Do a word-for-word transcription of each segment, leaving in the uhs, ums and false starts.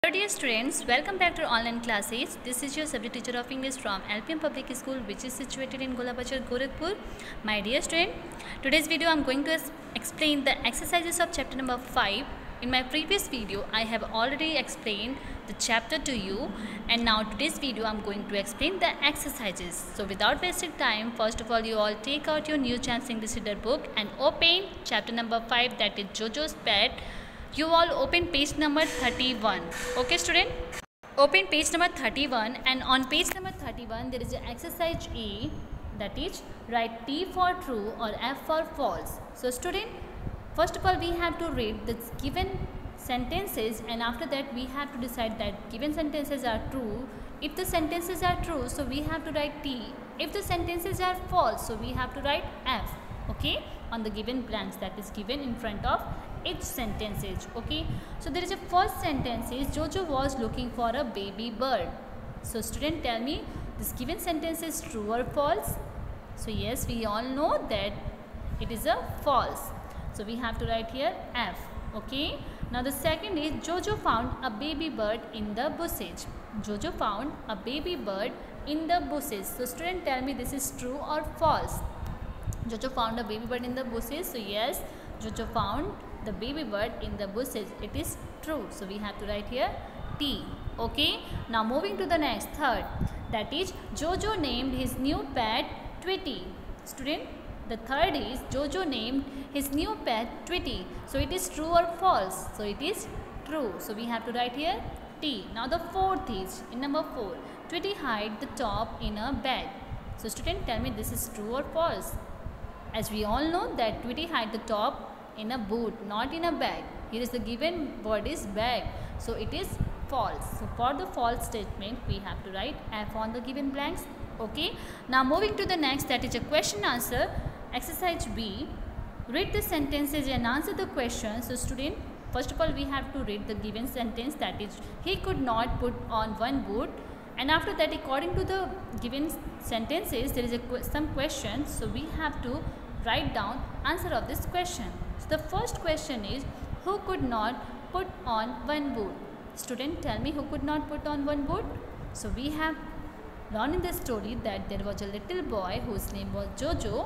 Hello dear students, welcome back to online classes. This is your subject teacher of English from L P M Public School, which is situated in Golabachar, Gorakhpur. My dear student, today's video I am going to explain the exercises of chapter number five. In my previous video, I have already explained the chapter to you, and now today's video I am going to explain the exercises. So without wasting time, first of all you all take out your new Chance English Reader book and open chapter number five, that is Jojo's Pet. You all open page number thirty-one. Okay student, open page number thirty-one, and on page number thirty-one there is an exercise E, that is write T for true or F for false. So student, first of all we have to read the given sentences, and after that we have to decide that given sentences are true. If the sentences are true, so we have to write T. If the sentences are false, so we have to write F. Okay, on the given blanks that is given in front of each sentences. Okay, so there is a first sentence is Jojo was looking for a baby bird. So student, tell me, this given sentence is true or false? So yes, we all know that it is a false, so we have to write here F. Okay, now the second is Jojo found a baby bird in the bushes. Jojo found a baby bird in the bushes. So student, tell me, this is true or false? Jojo found a baby bird in the bushes. So yes, Jojo found the baby bird in the bushes. It is true. So we have to write here T. Okay. Now moving to the next, third, that is Jojo named his new pet Tweety. Student, the third is Jojo named his new pet Tweety. So it is true or false? So it is true. So we have to write here T. Now the fourth is in number four, Tweety hid the top in a bag. So student, tell me, this is true or false? As we all know that Tweety hid the top in a boot, not in a bag. Here is the given word is bag, so it is false. So for the false statement we have to write F on the given blanks. Okay, now moving to the next, that is a question answer exercise B. Read the sentences and answer the question. So student, first of all we have to read the given sentence, that is he could not put on one boot, and after that according to the given sentences there is a some questions, so we have to write down answer of this question. So the first question is, who could not put on one boot? Student, tell me, who could not put on one boot? So we have learned in the story that there was a little boy whose name was Jojo,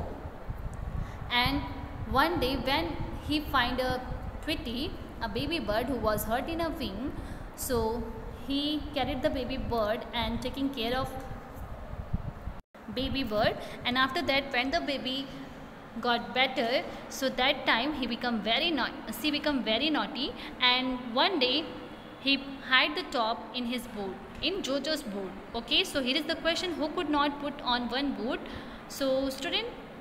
and one day when he find a Tweety, a baby bird who was hurt in a wing, so he carried the baby bird and taking care of baby bird, and after that when the baby got better, so that time he become very naughty she become very naughty, and one day he hid the top in his boot, in Jojo's boot. Okay, so here is the question, who could not put on one boot? So student,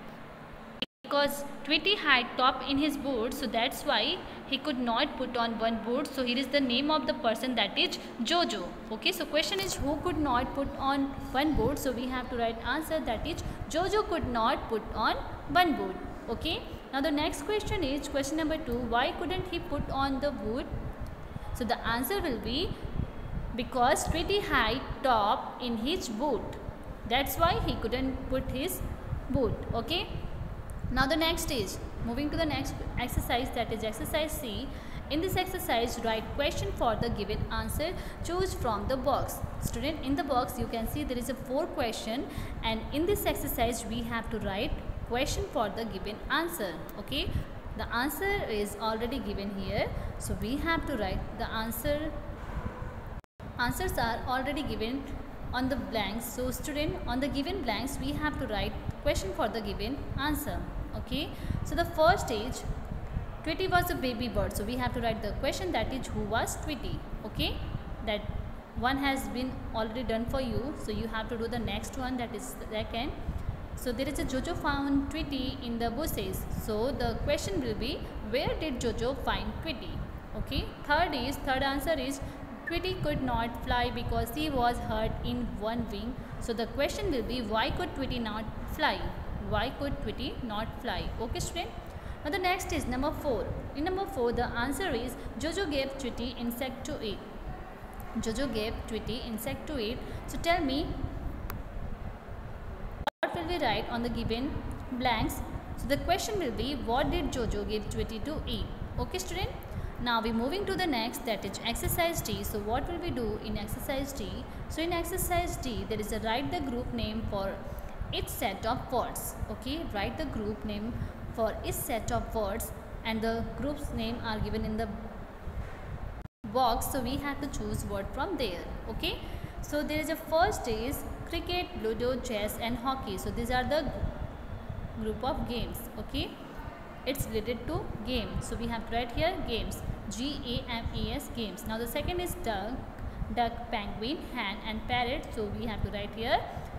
because Tweety had top in his boot, so that's why he could not put on one boot. So here is the name of the person, that is Jojo. Okay, so question is, who could not put on one boot? So we have to write answer, that is Jojo could not put on one boot. Okay, now the next question is question number two, why couldn't he put on the boot? So the answer will be because Tweety had top in his boot, that's why he couldn't put his boot. Okay, now the next is moving to the next exercise, that is exercise C. In this exercise write question for the given answer, choose from the box. Student, in the box you can see there is a four question, and in this exercise we have to write question for the given answer. Okay, the answer is already given here, so we have to write the answer. Answers are already given on the blanks. So student, on the given blanks we have to write question for the given answer. Okay, so the first is Tweety was a baby bird, so we have to write the question, that is who was Tweety. Okay, that one has been already done for you, so you have to do the next one, that is second. So there is a Jojo found Tweety in the bushes, so the question will be, where did Jojo find Tweety? Okay, third is third answer is Tweety could not fly because he was hurt in one wing. So the question will be, why could Tweety not fly? Why could Tweety not fly? Okay student. Now the next is number four. In number four the answer is Jojo gave Tweety insect to eat. Jojo gave Tweety insect to eat. So tell me, what will we write on the given blanks? So the question will be, what did Jojo give Tweety to eat? Okay student. Now we're moving to the next, that is exercise D. So what will we do in exercise D? So in exercise D, there is a write the group name for each set of words. Okay, write the group name for each set of words, and the group's name are given in the box. So we have to choose word from there. Okay, so there is a first is cricket, ludo, chess and hockey. So these are the group of games. Okay, it's related to game, so we have to write here games, G A M E S, games. Now the second is duck, duck, penguin, hen and parrot. So we have to write here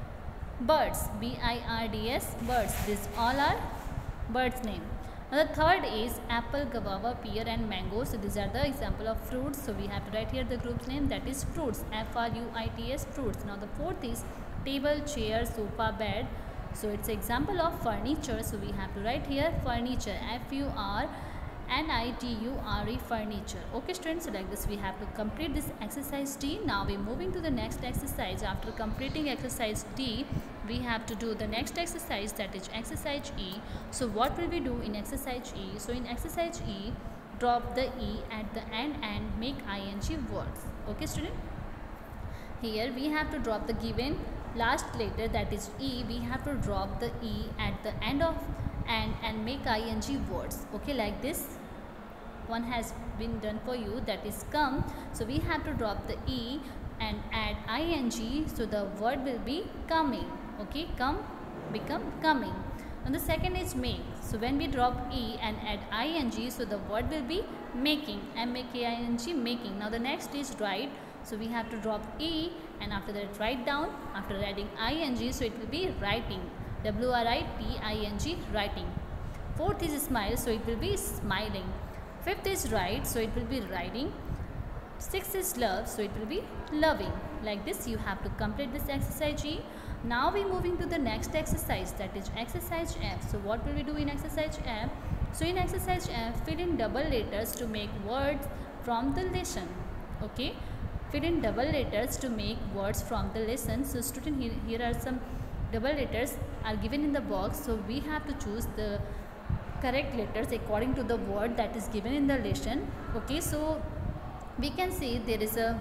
birds, B I R D S, birds. These all are birds name. Now the third is apple, guava, pear and mango. So these are the example of fruits. So we have to write here the group's name, that is fruits, F R U I T S, fruits. Now the fourth is table, chair, sofa, bed. So it's example of furniture. So we have to write here furniture, F U R N I T U R E, furniture. Okay students, so like this we have to complete this exercise D. Now we're moving to the next exercise. After completing exercise D, we have to do the next exercise, that is exercise E. So what will we do in exercise E? So in exercise E, drop the E at the end and make ing words. Okay student, here we have to drop the given last letter, that is E. We have to drop the E at the end of and and make ing words. Okay, like this one has been done for you, that is come. So we have to drop the E and add ing, so the word will be coming. Okay, come become coming. And the second is make. So when we drop E and add ing, so the word will be making, M A K I N G, making. Now the next is write. So we have to drop E and after that write down, after adding ing, so it will be writing, W R I T I N G, writing. Fourth is smile, so it will be smiling. Fifth is write, so it will be writing. Sixth is love, so it will be loving. Like this you have to complete this exercise G. Now we moving to the next exercise, that is exercise F. So what will we do in exercise F? So in exercise F, fill in double letters to make words from the lesson. Okay, fill in double letters to make words from the lesson. So student, here, here are some double letters are given in the box. So we have to choose the correct letters according to the word that is given in the lesson. Okay, so we can see there is a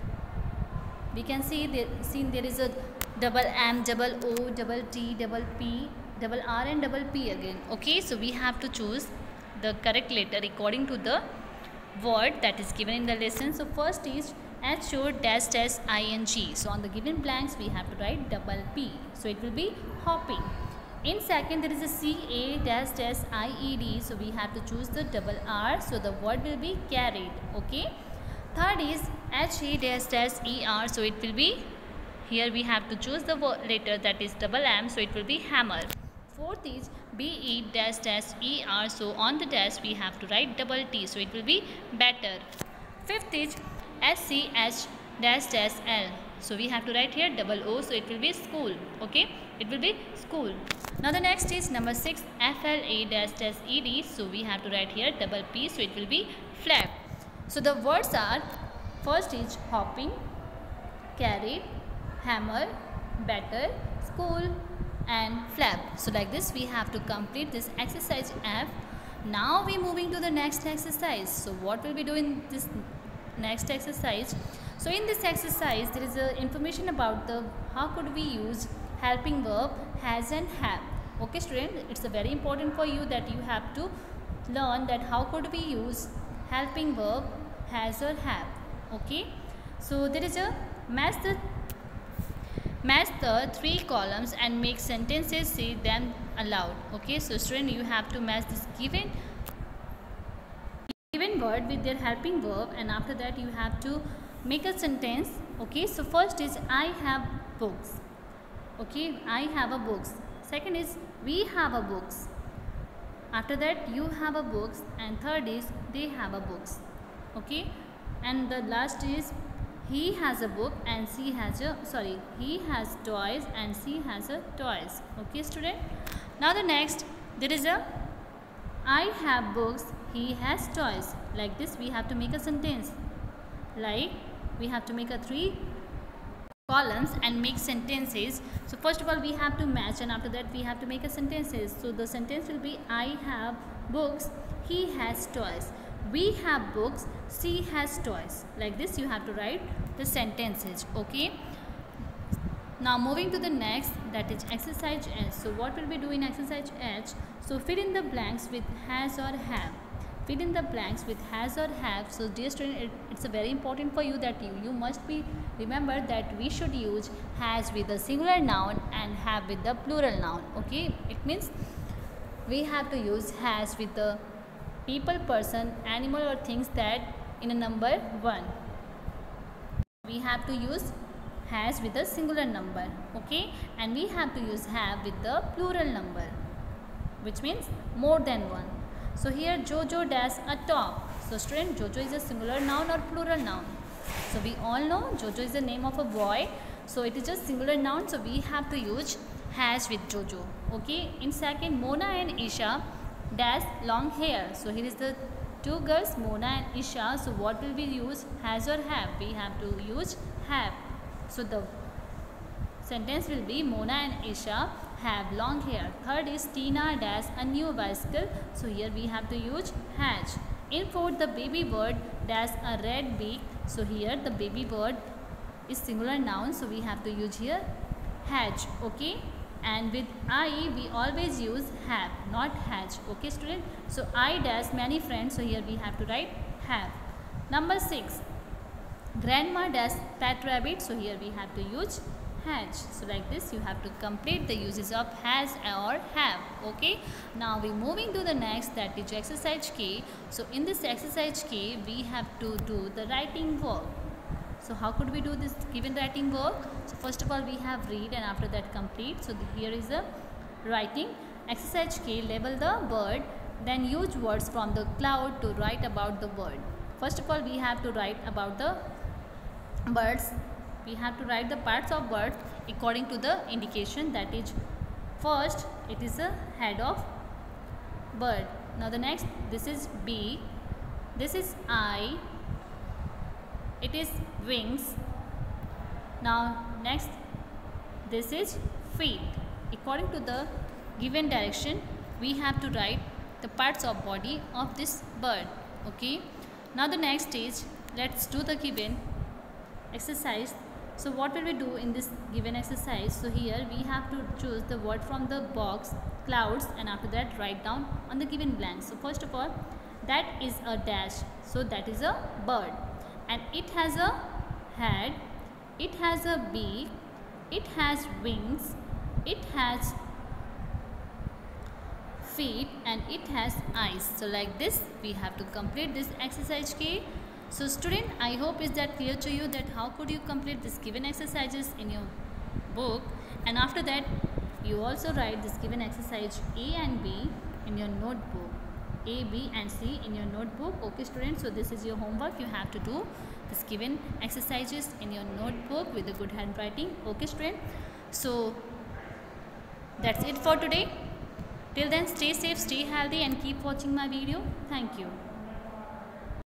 we can see there see there is a double M, double O, double T, double P, double R and double P again. Okay, so we have to choose the correct letter according to the word that is given in the lesson. So first is H O dash dash I N G. So on the given blanks we have to write double P. So it will be hopping. In second there is a C A dash dash I E D. So we have to choose the double R. So the word will be carried. Okay. Third is H A dash dash E R. So it will be, here we have to choose the letter that is double M. So it will be hammer. Fourth is B E dash dash E R. So on the dash we have to write double T. So it will be better. Fifth is S C H dash dash L. So we have to write here double O. So it will be school. Okay, it will be school. Now the next is number six, F L A dash dash E D. So we have to write here double P. So it will be flap. So the words are, first is hopping, carried, hammer, better, school and flap. So like this we have to complete this exercise F. Now we moving to the next exercise. So what will we do in this next exercise? So in this exercise there is a information about the how could we use helping verb has and have. Okay student, it's a very important for you that you have to learn that how could we use helping verb has or have. Okay, so there is a match the match the three columns and make sentences, say them aloud. Okay, so student, you have to match this given given word with their helping verb and after that you have to make a sentence. Okay, so first is I have books. Okay, I have a books. Second is we have a books. After that you have a books and third is they have a books. Okay, and the last is he has a book and she has a sorry he has toys and she has a toys. Okay student, now the next there is a I have books, he has toys. Like this we have to make a sentence, like we have to make a three columns and make sentences. So first of all we have to match and after that we have to make a sentences. So the sentence will be I have books, he has toys. We have books, she has toys. Like this you have to write the sentences. Okay. Now moving to the next, that is exercise H. So what will we do in exercise H? So fill in the blanks with has or have. Fill in the blanks with has or have. So dear student, it, it's a very important for you that you, you must be remember that we should use has with the singular noun and have with the plural noun. Okay, it means we have to use has with the people, person, animal or things that in a number one. We have to use has with the singular number. Okay, and we have to use have with the plural number, which means more than one. So here Jojo dash a top. So student, Jojo is a singular noun or plural noun? So we all know Jojo is the name of a boy. So it is just singular noun. So we have to use has with Jojo. Okay. In second, Mona and Isha dash long hair. So here is the two girls, Mona and Isha. So what will we use? Has or have? We have to use have. So the sentence will be Mona and Isha have long hair. Third is Tina dash a new bicycle. So here we have to use has. In fourth, the baby bird dash a red beak. So here the baby bird is singular noun. So we have to use here has. Okay. And with I we always use have, not has. Okay student. So I dash many friends. So here we have to write have. Number six. Grandma dash pet rabbit. So here we have to use has. So like this you have to complete the uses of has or have. Okay. Now we moving to the next, that is exercise K. So in this exercise K we have to do the writing work. So how could we do this given writing work? So first of all we have read and after that complete. So the, here is the writing. Exercise K, label the bird, then use words from the cloud to write about the bird. First of all we have to write about the birds. We have to write the parts of birds according to the indication, that is first it is a head of bird. Now the next, this is beak, this is eye, it is wings. Now next, this is feet. According to the given direction we have to write the parts of body of this bird. Okay. Now the next is, let's do the given exercise. So what will we do in this given exercise? So here we have to choose the word from the box clouds and after that write down on the given blank. So first of all, that is a dash. So that is a bird and it has a head, it has a beak, it has wings, it has feet and it has eyes. So like this we have to complete this exercise K. So student, I hope is that clear to you that how could you complete this given exercises in your book, and after that you also write this given exercise A and B in your notebook, A, B and C in your notebook. Okay students, so this is your homework. You have to do this given exercises in your notebook with a good handwriting. Okay student, so that's it for today. Till then, stay safe, stay healthy and keep watching my video. Thank you.